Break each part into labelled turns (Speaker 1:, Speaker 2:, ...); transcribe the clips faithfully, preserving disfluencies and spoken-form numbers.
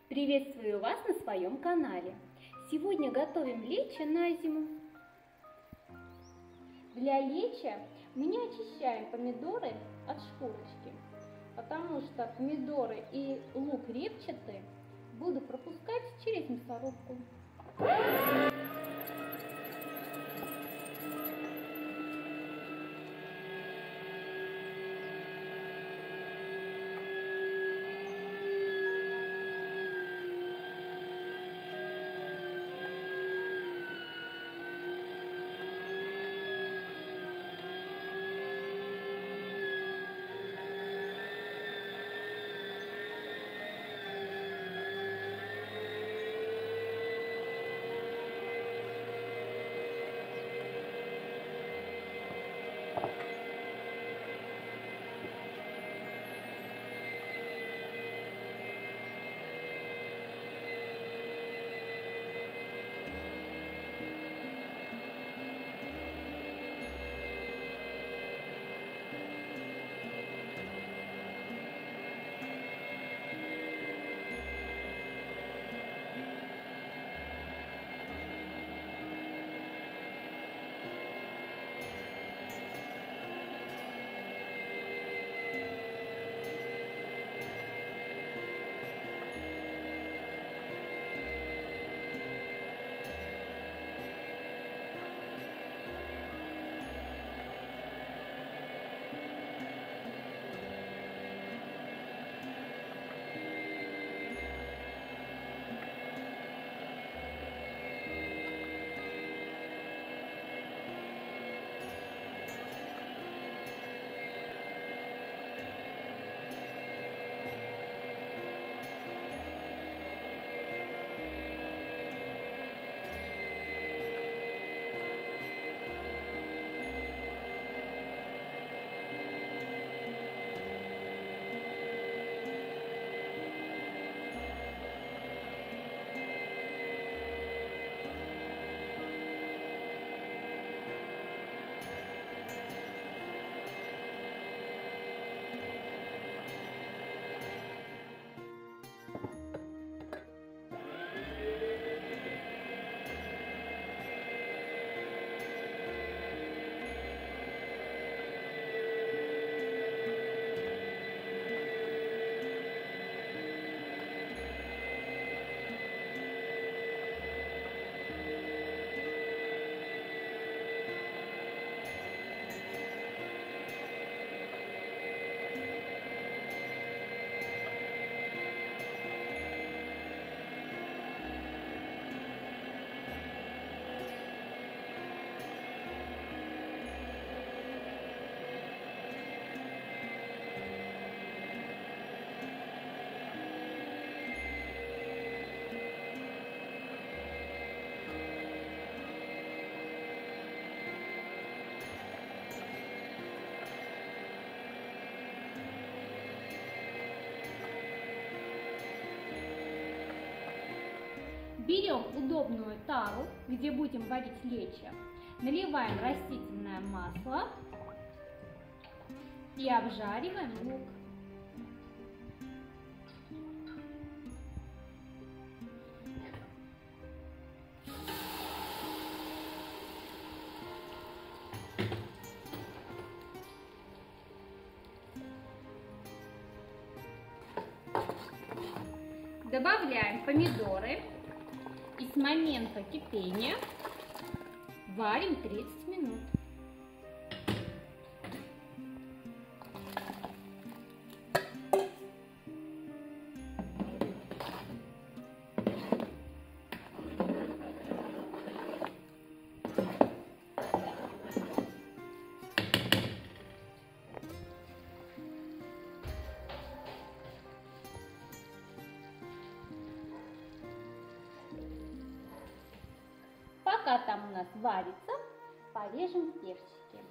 Speaker 1: Приветствую вас на своем канале. Сегодня готовим лечо на зиму. Для лечо мы не очищаем помидоры от шкурочки, потому что помидоры и лук репчатый буду пропускать через мясорубку. Берем удобную тару, где будем варить лечо, наливаем растительное масло и обжариваем лук. Добавляем помидоры. И с момента кипения варим тридцать минут. Пока там у нас варится, порежем перчики.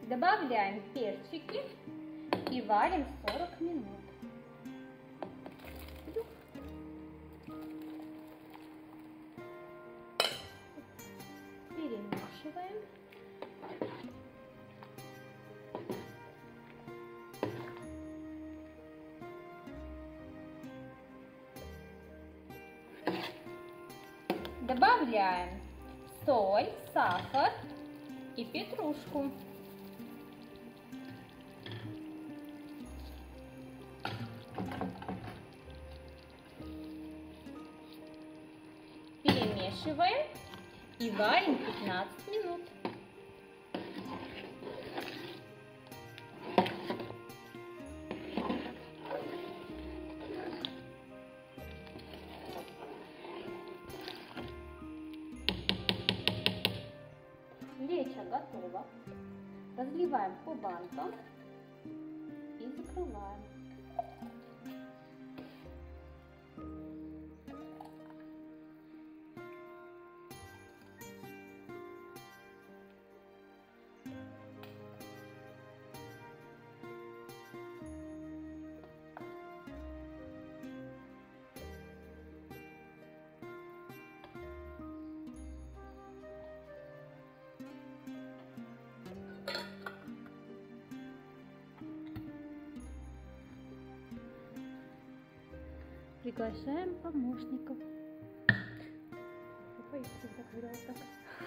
Speaker 1: Добавляем перчики и варим сорок минут. Перемешиваем. Добавляем соль, сахар и петрушку. Перемешиваем и варим пятнадцать минут. Лечо готово. Разливаем по банкам и закрываем. Приглашаем помощников. Я боюсь, когда вот так.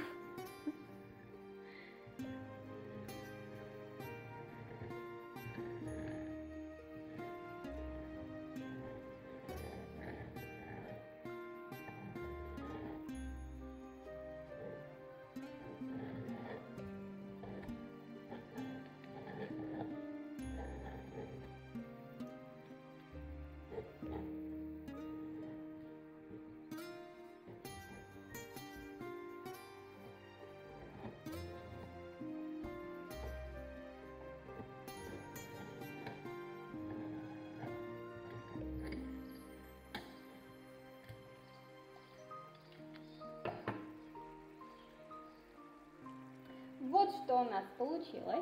Speaker 1: Вот что у нас получилось.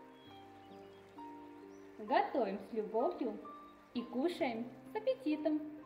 Speaker 1: Готовим с любовью и кушаем с аппетитом.